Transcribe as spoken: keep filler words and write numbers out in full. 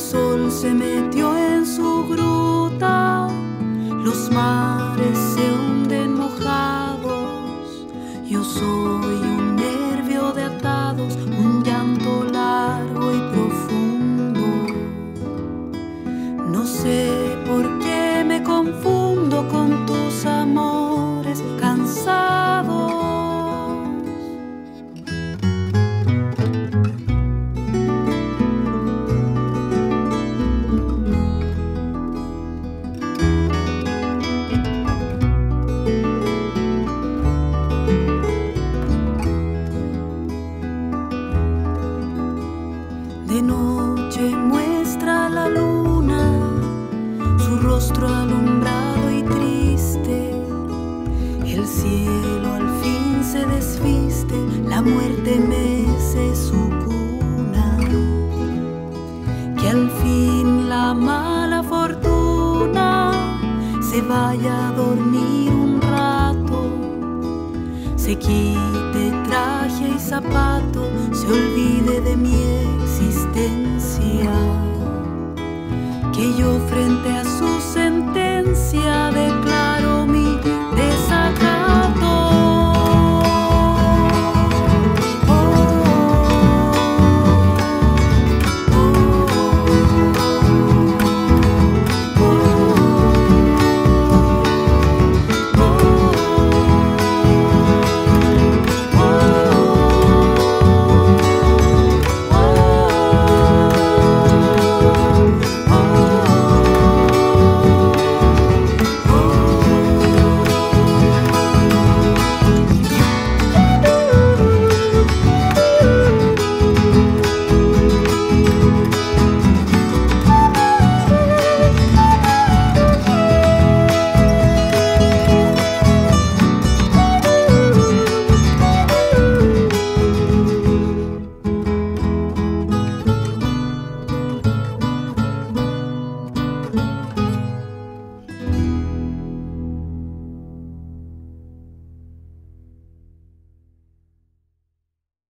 sol se metió en su gruta, los mares se hunden mojados. Yo soy un nervio de atados, un llanto largo y profundo. No sé por qué me confundo con tus amores cansados. De noche muestra la luna su rostro alumbrado y triste. El cielo al fin se desviste, la muerte mece su cuna. Que al fin la mala fortuna se vaya a dormir un rato, se quite traje y zapato, se olvide de mi existencia. Que yo frente